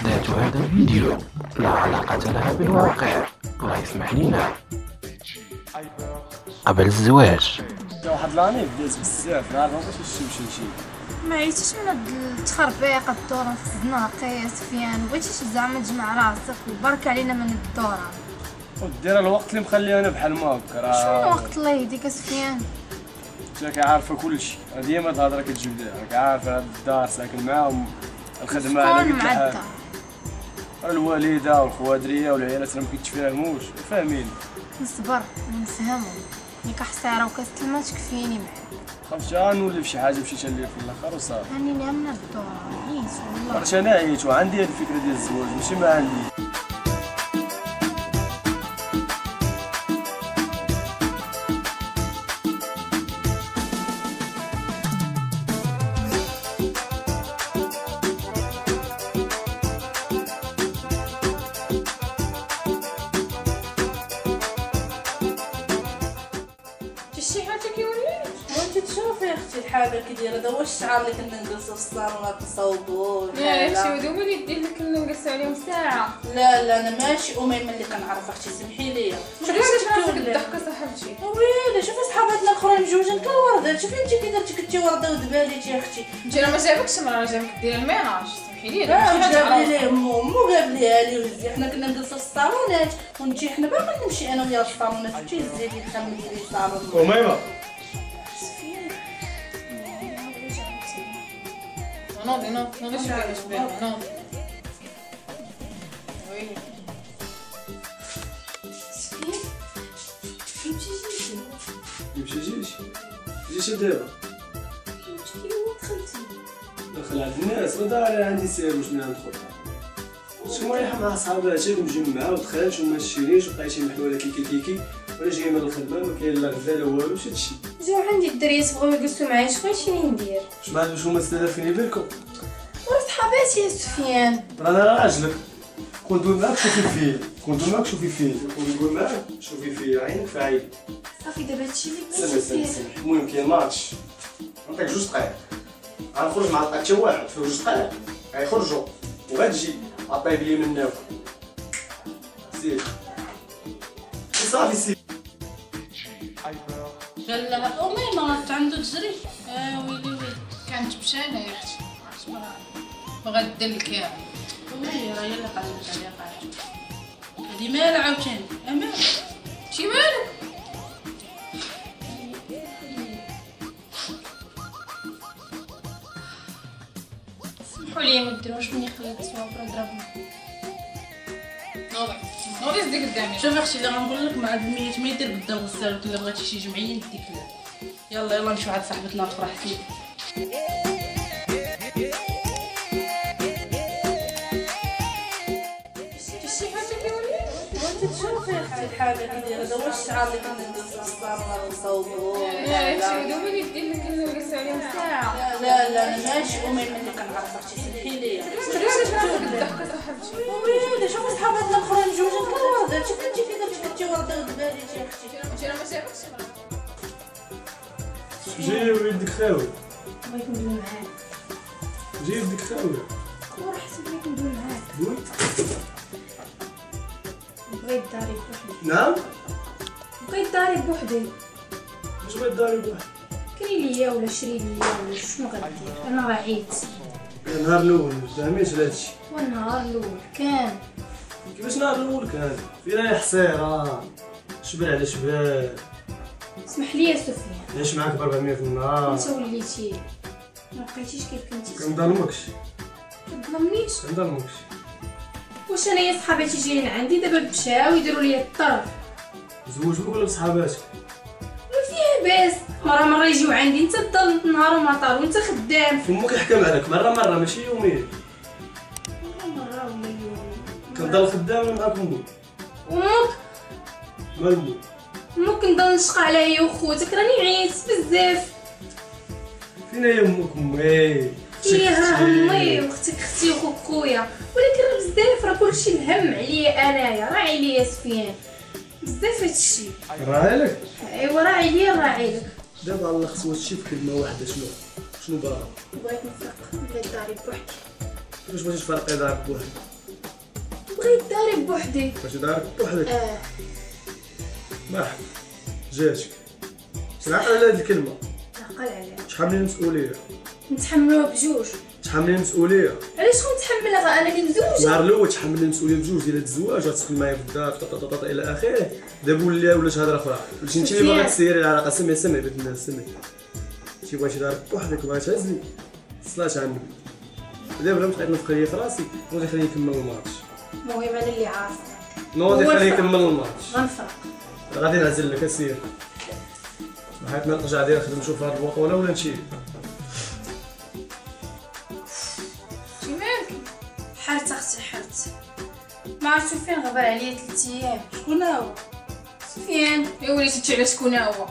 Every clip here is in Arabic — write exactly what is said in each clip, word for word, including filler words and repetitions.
أحداث هذا الفيديو لا علاقة لها بالواقع، الله يسمح لنا. قبل الزواج واحد لاني بدات بزاف، ما عرفتش واش تمشي لشي. ما عيتيش من هاد التخربيق الدورة في الزناقة يا سفيان، بغيتيش زعما تجمع راسك وبارك علينا من الدورة. ودير الوقت اللي مخليه انا بحال ما هكا راه شنو الوقت الله يهديك سفيان؟ انت عارفه كلشي، ديما الهضره كتجيب ليها، راك عارفه هاد الدار ساكن معاهم، الخدمه على شكون قد مع الحال، الدار؟ الوالده والخوادريه والعيالات راه مكيتفاهموش، فاهمين. نصبر ونفهمو، ملي كحصيره وكاس الماء تكفيني معاك. خرجت نولي فشي حاجه مشيت ليا في الاخر وصافي. هاني ليها من الدورة، عييت والله. عرفتي انا عييت وعندي هاد الفكره ديال الزواج، ماشي ما عندي. شي حاجه كيولي وانت تشوفي يا اختي الحاجه كي دايره، هذا هو الشعر اللي كنا نجلسوا في الصالون نصوبوا. لا يا اختي ودوما اللي يدير لك كنا نجلسوا عليهم ساعه. لا لا انا ماشي اميمه اللي كنعرف اختي، سمحي لي. شوفي علاش هذيك الضحكه صاحبتي. ويلي شوفي صحاباتنا الاخرين مجوجين كالوردات، شوفي انت كي درتي كنتي ورده ودباليتي يا اختي. انت راه ما جابكش مرة جابك دير الميناج، سمحي لي. لا جاب لي مو مو جاب ليها لي وزي، حنا كنا نجلسوا في الصالونات ونجي حنا باغي نمشي انا ويا الصالونات، انت زيدي تخممي لي الصالون. اميمه نوضي نوضي نوضي شوفي واش بان نوضي. ويلي سفيان يمشي جيتي، يمشي جيتي جيتي دابا يمشي كي هو دخلتي. دخل عند الناس ودار عندي سير واش من ندخل. شكون رايحه مع صحاباتك مجمعه ودخلت وما شريتيش وبقيتي محلوله كيكي كيكي، ولا جايه من الخدمه ما كاين لا غدا لا والو، شي هادشي. جاو عندي الدريات بغاو يجلسوا معايا، شنو ندير؟ واش ما عندوش هما تستدفني بالكم؟ ورا صحاباتي يا سفيان. رانا راجلك، كون ندوي معاك شوفي فيا، كون ندوي معاك شوفي فيا، كون ندوي معاك شوفي فيا، عينك في عيني. صافي دابا هادشي اللي سلم بغيتي سلم دير. سلم، المهم كاين ماتش، نعطيك جوج دقايق، غنخرج مع حتى واحد في جوج دقايق، غيخرجوا وغتجي عطيب لي من ناكل. سير صافي سير. قال لها اميمه عنده تجري. اه ويلي ويلي كانت بشانه يا اختي، عرفتي ما بغات دير الكاع. ويلي راه هي اللي قالت عليها قاعده. هادي مالها عاوتاني امان شي مالك؟ سمحوا لي ما ديروش مني خليت صوابر ضربني. نوضي نوضي زدي قدامي. شوفي اختي اللي غنقول لك مع الميت ما يدير قدام غسالك، الا بغيتي شي جمعيه نديك لها. يلا يلا نمشيو عند صاحبتنا تفرح فيك. شي حاجه كيولي وانت تشوفي يا اختي الحاجه كي دايره، هذا هو الشعر اللي كنا نجلسوا في الصالون نصوبوا. لا يا اختي ودوما اللي يدير لك كنا نجلسوا عليهم ساعه. لا لا انا ماشي اميمه اللي كنعرف اختي، سمحي لي. شوفي علاش هذيك الضحكه صاحبتي. ويلي شوفي صحاباتنا الاخرين مجوجين كالوردات، شوفي انت كي درتي كنتي ورده ودباليتي يا اختي. انت راه ما جابكش مرة. جي وليدك خاوي، بغيت ندوي معاك. جي وليدك خاوي. ورا حسيت بغيت ندوي معاك. دوي. بغيت داري بوحدي. نعم؟ بغيت داري بوحدي. واش بغيت داري بواحد؟ كري ليا ولا شري ليا ولا شنو غدير؟ انا راه عييت. النهار الاول ما فهميتش هادشي. والنهار الاول كان كيفاش النهار الاول كان؟ فين رايح حصيره، شبال على شبال، اسمح لي يا سفيان. عيش معاك ب أربعمية في النهار، انت وليتي ما بقيتيش كيف كنتي. كنظلمكش كتظلمنيش. كنظلمكش. واش انايا صحاباتي جايين عندي دابا مشاو يديروا لي الطرف؟ زوجوك ولا بصحاباتك؟ ما فيها باس، مره مره يجيو عندي، انت تضل نهار ومطار وانت خدام. فمك يحكم عليك مره مره ماشي يوميا. مره مره ولا يوم. كنضل خدام معاك امك. امك مال امك؟ امك نضل نشقى عليها هي وخوتك، راني عييت بزاف. فين هي امك امي؟ هي ها امي واختك اختي وخوك خويا، ولكن راه بزاف، راه كلشي الهم عليا انايا، راه عليا سفيان بزاف هادشي. راعي لك؟ ايوا راه عليا راه عليك. دابا الله خصو هادشي في كلمه واحده. شنو شنو باغا؟ بغيت نفرق، بغيت داري بوحدي. كيفاش بغيتي تفرقي دارك بوحدك؟ بغيت داري بوحدي. باش دارك بوحدك؟ اه مرحبا جاتك. عقل على هاد الكلمة. عقل عليها. تحملي المسؤولية. نتحملوها بجوج. تحملي المسؤولية. علاش غنتحملها انا اللي مزوجه؟ النهار الاول تحملي المسؤوليه بجوج ديال الزواج، غتسكن معايا في الدار ططططط الى اخره. دابا ولا ولات هضره اخرى، وليتي انت اللي باغا تسيري العلاقه. سمعي سمعي بنت الناس سمعي. شي بغيتي دارك بوحدك وبغيتي تعزلي صلاه على النبي. دابا بلا ما تبقى تنفخ ليا في راسي غادي خليني نكمل الماتش. المهم انا اللي عارفه. نو غادي خليني نكمل الماتش. غنفرق. غادي نعزل لك اسير. بحيث ما نرجع داير نخدم نشوف هاد الوطوله ولا نمشي. حرت اختي حرت. ما عرفتو فين غبر عليا ثلاث ايام. شكون هو؟ سفيان. يا وليتي تشي على شكون هو؟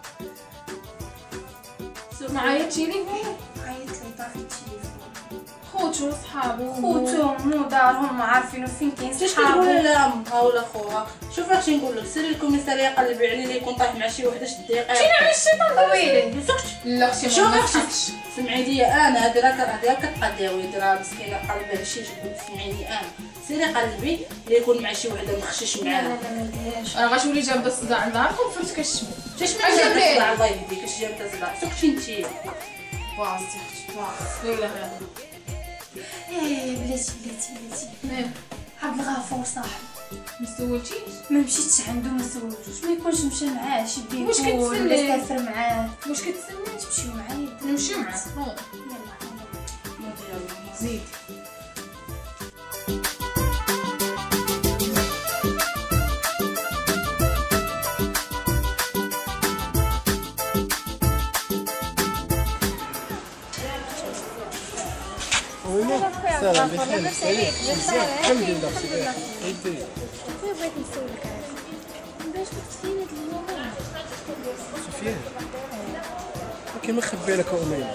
ما عيطتي ليه؟ عيطت لي طافي التليفون. خوتو وصحابو خوتو مو دارهم ما عارفين فين كاين علاش صحابو. كتقولي لا امها ولا خوها؟ شوف اش نقول لك، سيري للكوميساريه قلبي عليه اللي يكون طايح مع شي وحده شدي قاع. جينا على الشيطان طويل. لا اختي شوف ما اختي نضحكش. سمعي لي انا هادي راه كتعطيها كتقداوي راه مسكينه قلبها شي جبد. سمعي لي انا سيري قلبي اللي يكون مع شي وحده مخشش لا معاها. لا ما نديرهاش. انا غتولي جابده الصداع لداركم فهمت كتشمي. شاش من أجا جاب بيه. الصداع الله يهديك اش جاب الصداع سكتي انتي. باص يا اختي باص. لا اله الا الله. ايه بلاتي بلاتي بلاتي. عبد الغفور صاحبي ما سولتيش؟ ما مشيتش عنده ما سولتوش. ما يكونش مشى معاه شي بيكون واش كتسنى؟ ولا سافر معاه. واش كتسنى؟ تمشيو معايا نمشيو معاك. نوض. يلا زيد. سلام بخير. الحمد لله. خويا بغيت نسولك باش كنت فين هاد اليومين. سفيان كيما مخبي لك امين.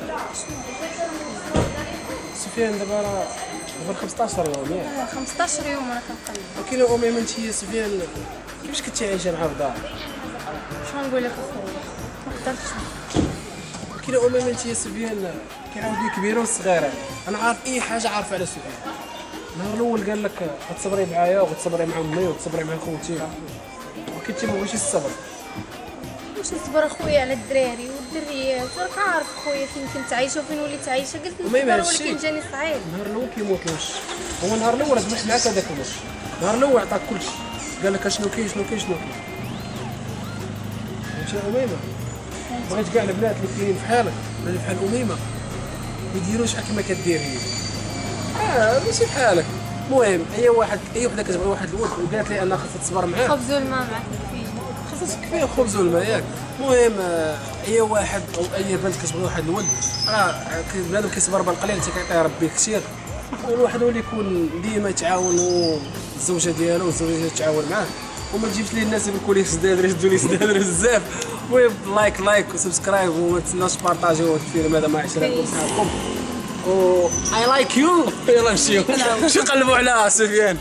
سفيان دابا راه دابا خمسطاش يوم ياك. خمسطاش يوم انا كنقلب. وكاين اميمه انت يا سفيان كيفاش كنتي عايشه معاه في الدار؟ شنو نقول لك اخويا ما قدرتش. كاين اميمه انت يا سفيان كيعاودوا الكبيره والصغيره. انا عارف اي حاجه عارفه على سفيان. النهار الاول قال لك غتصبري معايا وغتصبري مع امي وغتصبري مع خوتي وكنتي ما بغيتيش الصبر. واش نصبر اخويا على الدراري والدريات؟ راك عارف خويا فين كنت عايشه وفين وليت عايشه. قلت المهم نصبر هادشي. ولكن جاني صعيب. النهار الاول كيموت الوش. هو النهار الاول سمحت معاك هذاك الوش. النهار الاول عطاك كلشي. قال لك اشنو كاين شنو كاين شنو كاين. فهمتي يا اميمه؟ بغيت كاع البنات اللي كاينين في حالك اللي بحال اميمه ما يديروش بحال كيما كدير هي. اه ماشي بحالك. المهم اي واحد اي وحده كتبغي واحد الولد وقالت لي انها خاصها تصبر معاه خبز والماء معك فيه. خاصها تكفيه الخبز والماء ياك. المهم آه، اي واحد او اي بنت كتبغي واحد الولد راه بنادم كيصبر بالقليل حتى كيعطيه ربي كثير. والواحد هو اللي يكون ديما يتعاون والزوجه ديالو والزوجه تتعاون معاه وما تجيبش لي الناس يقول لي سدادري يشدوا لي سدادري بزاف. المهم لايك لايك وسبسكرايب وما تنساوش بارطاجيو الفيلم هذا مع عشرتكم صحابكم و اي لايك يو. يلا نمشيو شو نقلبوا على سفيان.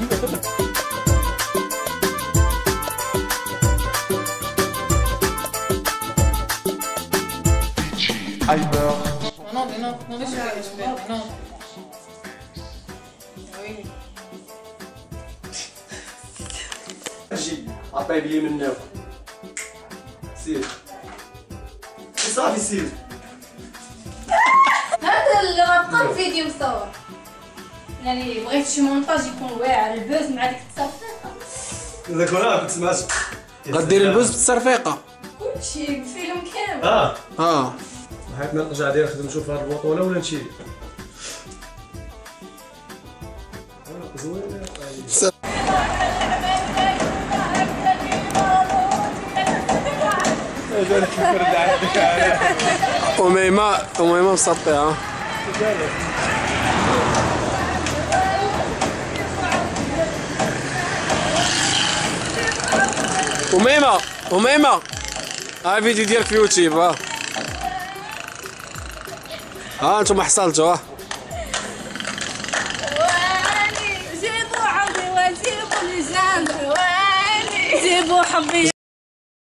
هايبر. نوضي نوض نوضي شويه شويه نوض. جي عطيب لي من ناكل. سير صافي سير. هذا اللي غنبقى الفيديو مصور. يعني بغيت شي مونتاج يكون واعر البوز مع ديك التصفيقه. ذاك راه كنت سمعت. غدير البوز بالتصرفيقه. كلشي الفيلم كامل. اه اه بحيث ما نرجع داير نخدم نشوف هاد البطوله ولا نمشي. زوين. أميمة أميمة مسطية. أميمة أميمة ها فيديو ديالك في يوتيوب. ها ها انتم حصلتوا. ها جيبوا حبي وجيبوا الجنب واني جيبوا حبي